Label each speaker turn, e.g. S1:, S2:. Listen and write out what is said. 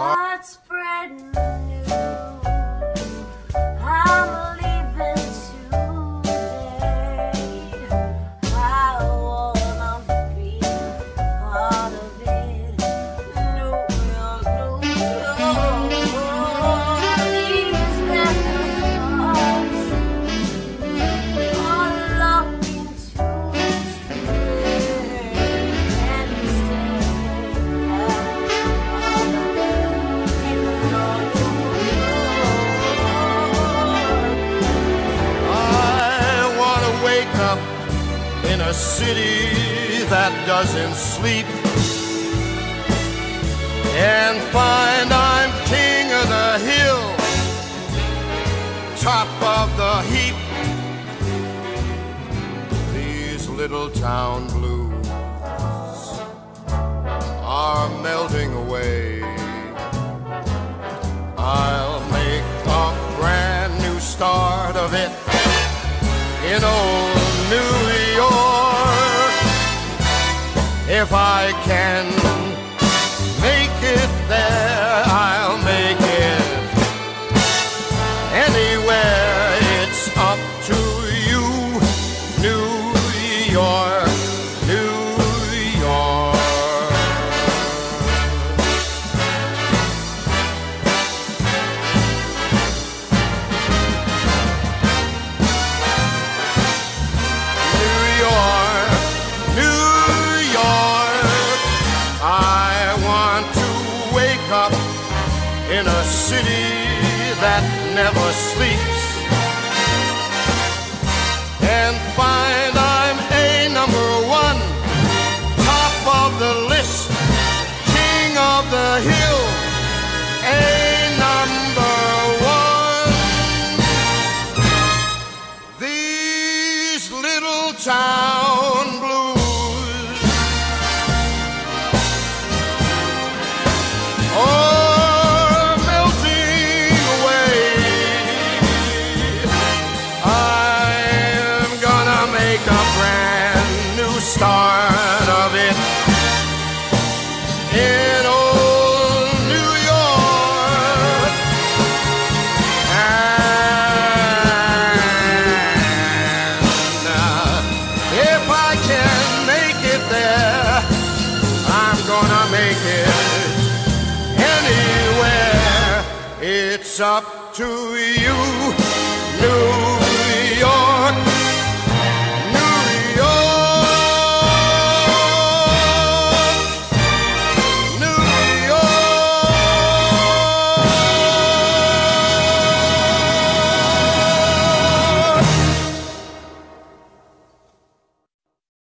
S1: Start spreading the news. I'm leaving today. I wanna be part of it. New York, New York. These letters are looking to stray and
S2: in a city that doesn't sleep and find I'm king of the hill, top of the heap. These little town blues are melting away. I'll make a brand new start of it in old New York, if I can make it there, I'll make it anywhere. It's up to you, New York, New York. In a city that never sleeps and find I'm a number one, top of the list, king of the hill, a number one. These little town blues start of it in old New York, and if I can make it there, I'm gonna make it anywhere. It's up to you.